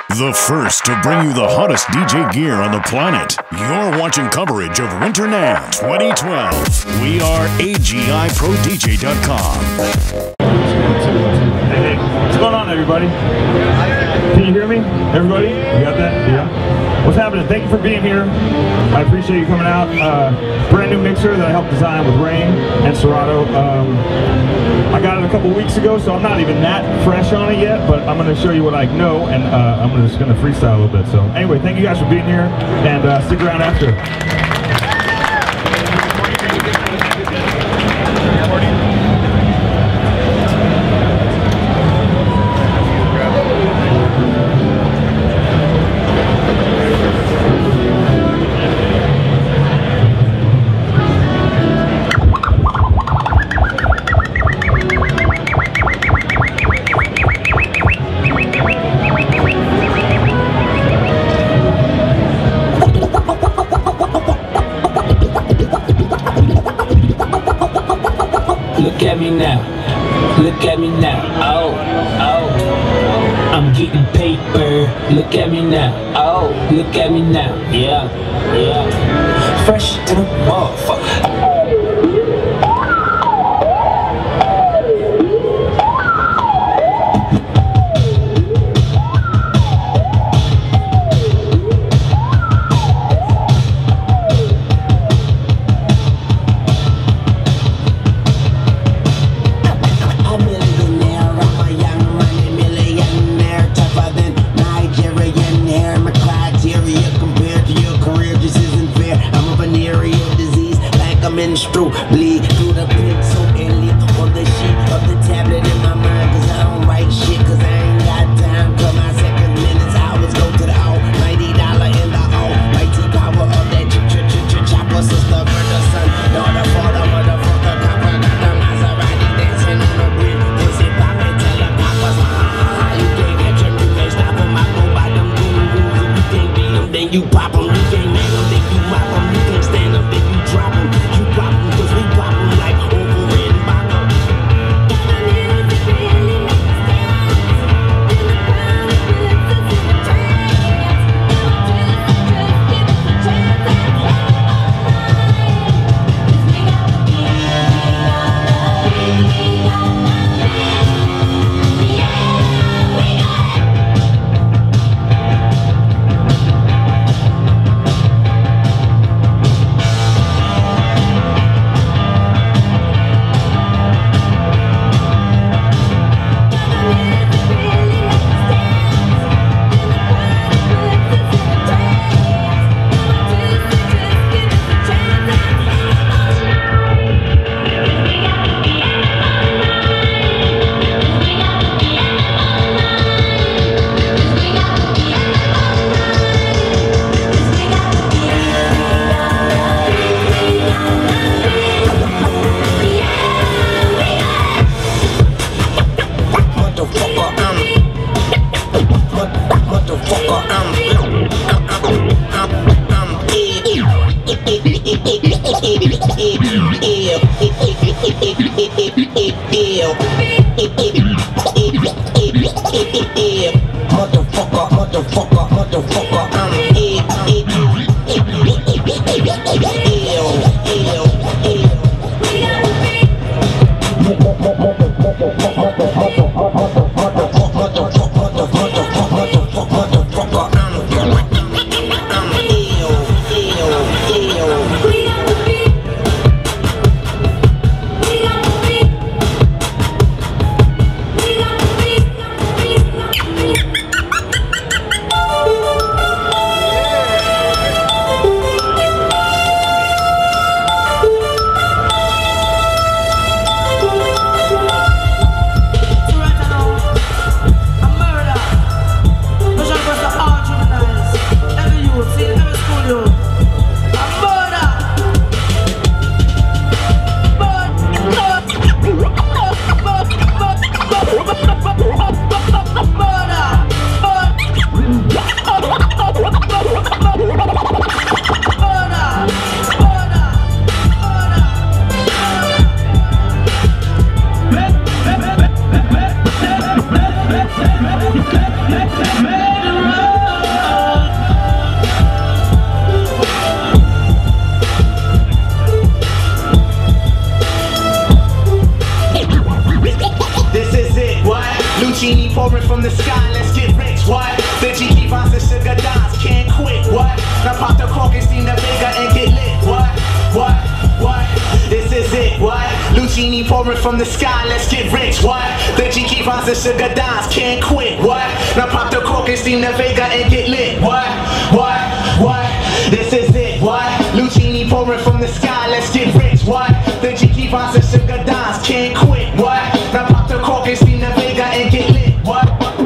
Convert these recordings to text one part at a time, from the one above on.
The first to bring you the hottest DJ gear on the planet. You're watching coverage of Winter NAMM 2012. We are agiprodj.com. Hey, what's going on, everybody? Can you hear me? Everybody? You got that? Yeah. What's happening? Thank you for being here. I appreciate you coming out. Brand new mixer that I helped design with Rane and Serato. I got it a couple weeks ago, so I'm not even that fresh on it yet, but I'm going to show you what I know, and I'm just going to freestyle a little bit. So anyway, thank you guys for being here, and stick around after. Look at me now, look at me now, oh, oh, I'm getting paper, look at me now, oh, look at me now, yeah, yeah, fresh to the motherfucker. Bleed through the pencil and leak on the sheet of the tablet in my mind, cause I don't write shit, cause I ain't got time. Cut my seconds, minutes, hours, go to the almighty dollar in the almighty power of that chopper, sister, brother, son, daughter, father, motherfucker, copper, got the Maserati dancing on the bridge, pussy poppin', tell the coppers, you can't catch him, you can't stop him, I go by them gurus, if you can't beat him, then you pop him, you can't make him, then you mop him, you can't stand him, then you drop him. Murder! pouring from the sky, let's get rich, what? The Jiki Vines and Sugar Dimes, can't quit, what? Now pop the cork and steam the Vega and get lit, what? This is it, what? Lucini pouring from the sky, let's get rich, what? The Jiki Vines and Sugar Dimes, can't quit, what? Now pop the cork and steam the Vega and get lit, what? This is it, what? Lucini pouring from the sky, let's get rich, what? The Jiki Vines and Sugar Dimes, can't quit, what? Now pop the cork and steam the Vega and get lit, what?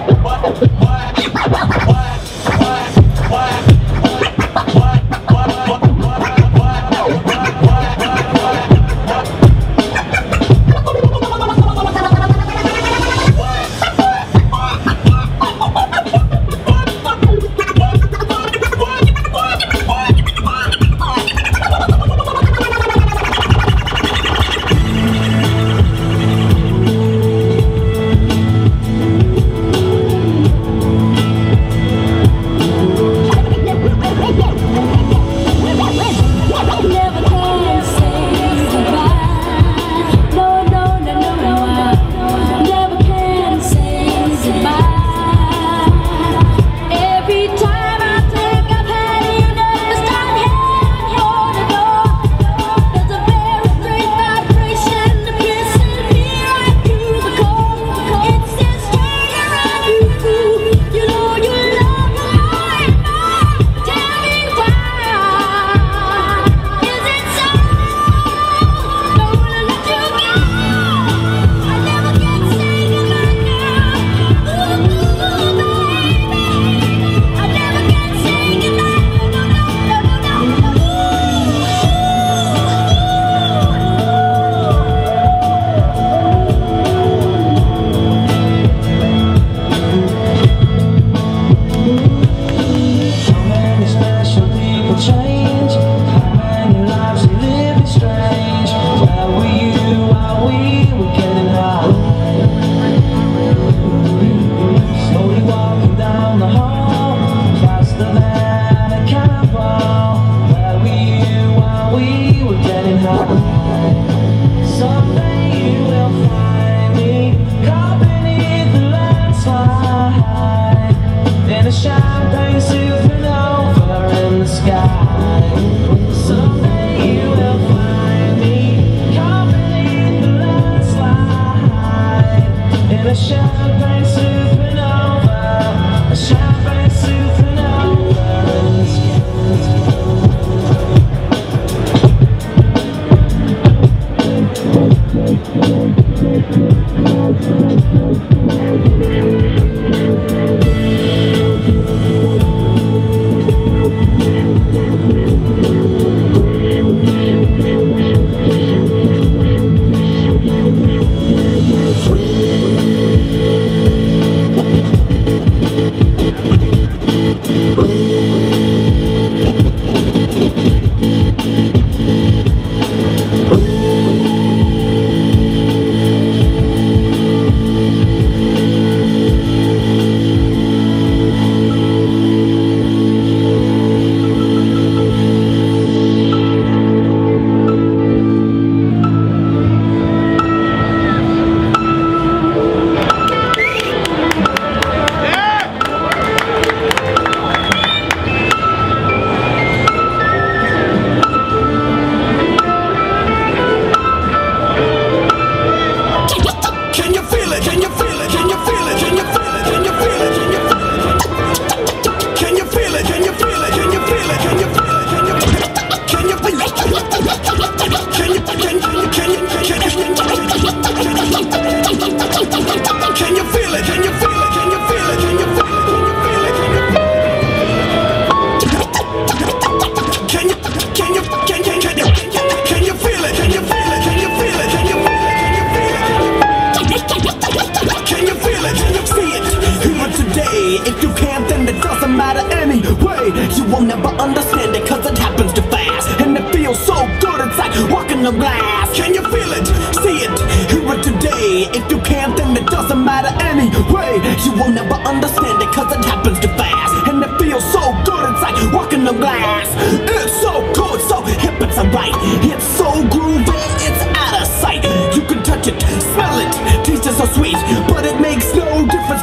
You will never understand it cause it happens too fast. And it feels so good, it's like walking on glass. Can you feel it? See it? Hear it today. If you can't then it doesn't matter anyway. You will never understand it cause it happens too fast. And it feels so good, it's like walking on glass. It's so cool, it's so hip, it's alright. It's so groovy, it's out of sight. You can touch it, smell it, taste it so sweet. But it makes no difference cause it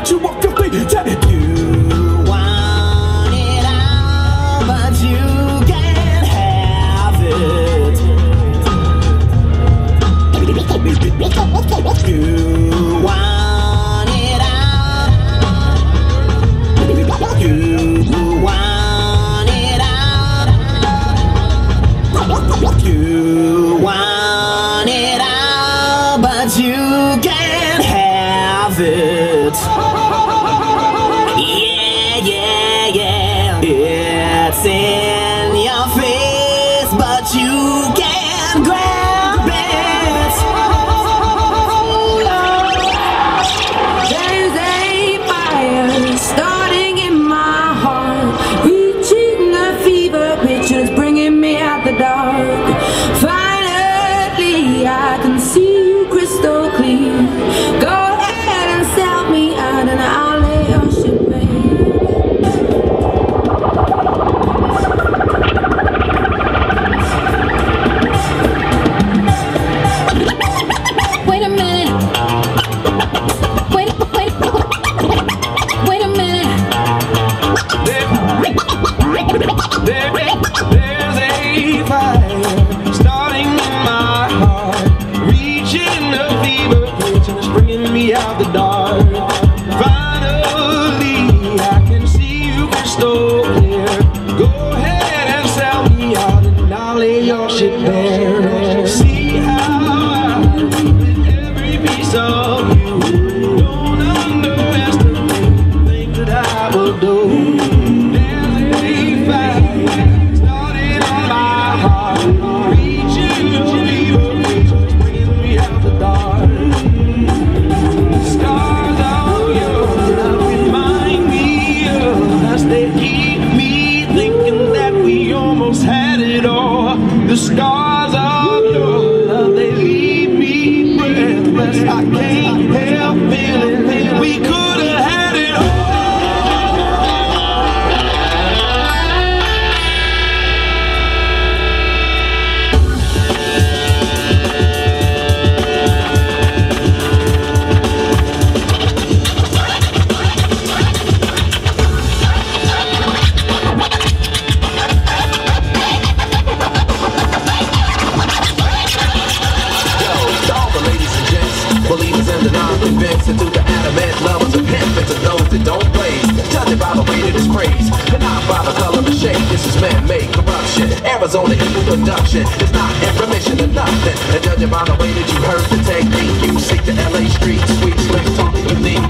got you off your feet. Yeah. You want it all, but you can't have it. You want it all. You want it all. You want it all, but you can't have it. Yeah, yeah, yeah. It's in your face, but you can't grab it. There's a fire starting in my heart, reaching a fever pitch and it's bringing me out the dark. Finally, I can see you crystal clear. Go ahead and sell me out and I'll lay your shit bare. Wait a minute. Wait a minute. There's a fire starting in my heart, reaching a fever pitch and it's bringing me out the dark. Finally, I can see you crystal clear. Go ahead and sell me out and I'll lay your shit bare. See how I with every piece of you. Don't underestimate the things that I will do. There's a fire starting on my heart, reaching a fever pitch, it's bringing me out the dark. Scars of your love remind me of us. They keep me thinking that we almost had it all. The scars of your love, they leave me breathless. I can't help feeling we could have had it all. Believers in the non-convinced, and to the adamant lovers of hemp, and to those that don't blaze. Judge it by the way that it's praised, and not by the color of shade. This is man-made corruption. Arizona evil production. It's not in remission of nothing. And judge it by the way that you heard the technique. You seek the LA streets, sweet slick talking with me.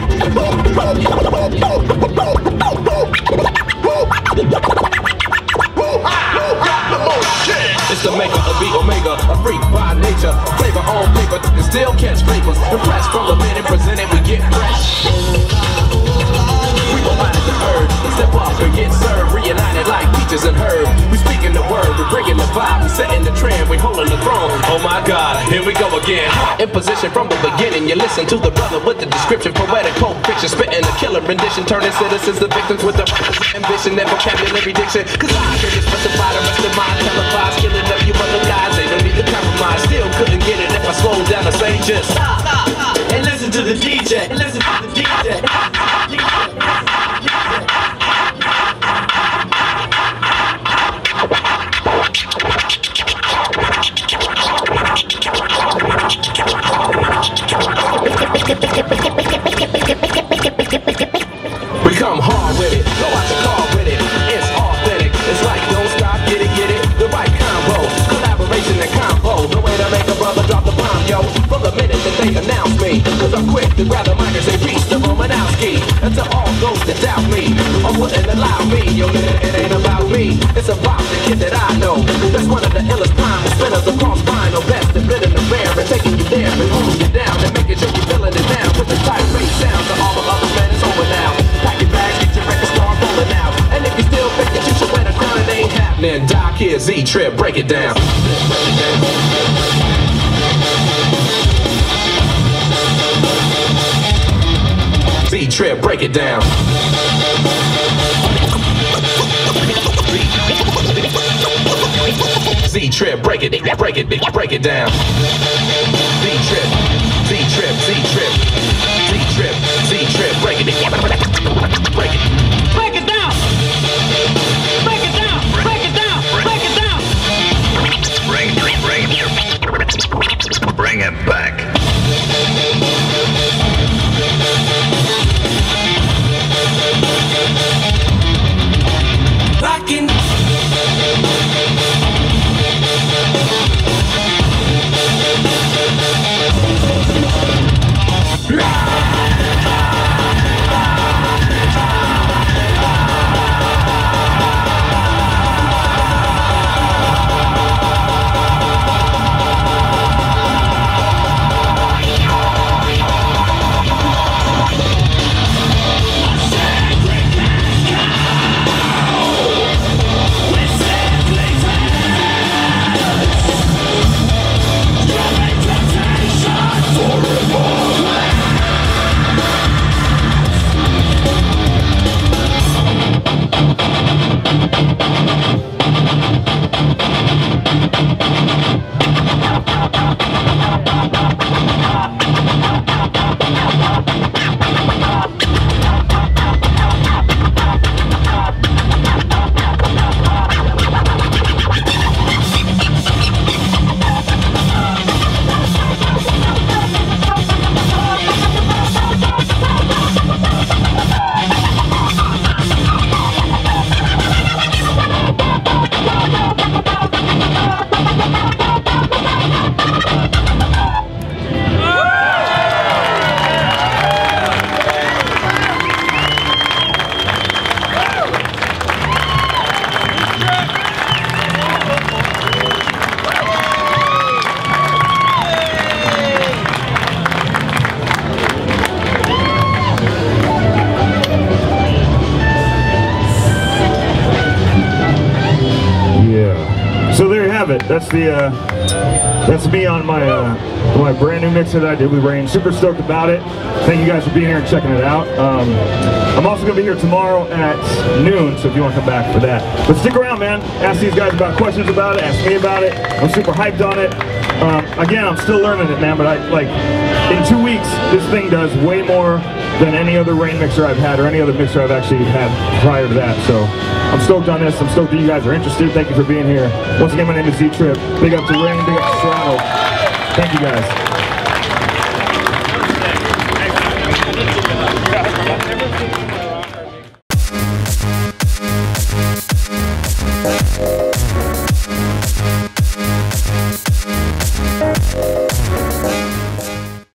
It's the maker of the omega, a freak by nature. Flavor on paper, and still catch papers. Impressed from the minute presented, we get fresh. We go out the herb, step up and get served. Reunited like peaches and herb. We speaking the word, we're bringing the vibe, we setting the trend, we holding the throne. Oh my God, here we go again. In position from the beginning, you listen to the brother with the description, poetic pulp fiction, spitting a killer rendition, turning citizens to victims with the ambition and vocabulary diction. Cause I can just specify the rest of my televised, killing of you other guys, they don't need to compromise. Still couldn't get it if I slowed down to say just stop, and listen to the DJ, and listen to the DJ. We come hard with it, go out your car with it. It's authentic, it's like don't stop, get it, the right combo, collaboration and combo. The way to make a brother drop the bomb, yo. From the minute that they announce me, cause I'm quick to grab the mic and say peace to Romanowski. And to all those that doubt me, or wouldn't allow me, yo, it ain't about me. It's about the kid that I know. That's one of the illest primal spinners across vinyl. Best and bit in the rare and taking you there and holding you down and making sure you're feeling it down with the tight bass sound. To all the other men, it's over now. Pack your bags, get your record, start rolling out. And if you still think that you should wear the crown, it ain't happening. Doc here, Z-Trip, break it down. Z-Trip, break it down. Z-Trip, break it down. Z-Trip, Z-Trip, Z-Trip, Z-Trip, Z-Trip. it. That's the that's me on my my brand new mixer that I did with Rane. Super stoked about it. Thank you guys for being here and checking it out. I'm also gonna be here tomorrow at noon, so if you want to come back for that. But stick around, man. Ask these guys about questions about it. Ask me about it. I'm super hyped on it. Again, I'm still learning it, man. But in 2 weeks, this thing does way more than any other Rane mixer I've had, or any other mixer I've actually had prior to that. So I'm stoked on this. I'm stoked that you guys are interested. Thank you for being here. Once again, my name is Z-Trip. Big up to Rane, big up to Toronto. Thank you guys.